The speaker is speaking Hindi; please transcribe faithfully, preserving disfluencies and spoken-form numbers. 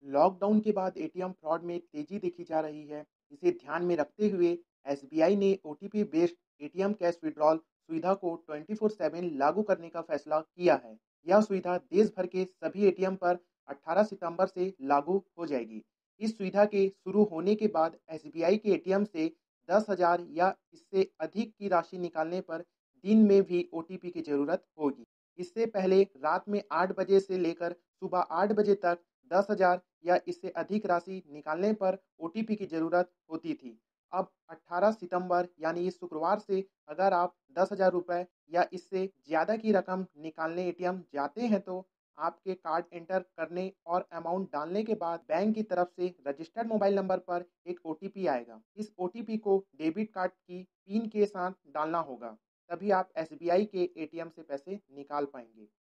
लॉकडाउन के बाद एटीएम फ्रॉड में तेजी देखी जा रही है। इसे ध्यान में रखते हुए एसबीआई ने OTP based ATM cash withdrawal सुविधा को ट्वेंटी फोर सेवन लागू करने का फैसला किया है। यह सुविधा देश भर के सभी एटीएम पर अठारह सितंबर से लागू हो जाएगी। इस सुविधा के शुरू होने के बाद एसबीआई के एटीएम से दस हज़ार या इससे अधिक की राशि निकालने पर दिन में भी ओटीपी की जरूरत होगी। इससे पहले रात में आठ बजे से लेकर सुबह आठ बजे तक दस हज़ार या इससे अधिक राशि निकालने पर ओटीपी की ज़रूरत होती थी। अब अठारह सितंबर यानी इस शुक्रवार से अगर आप दस हज़ार रुपये या इससे ज़्यादा की रकम निकालने एटीएम जाते हैं तो आपके कार्ड एंटर करने और अमाउंट डालने के बाद बैंक की तरफ से रजिस्टर्ड मोबाइल नंबर पर एक ओटीपी आएगा। इस ओटीपी को डेबिट कार्ड की पिन के साथ डालना होगा, तभी आप एसबीआई के एटीएम से पैसे निकाल पाएंगे।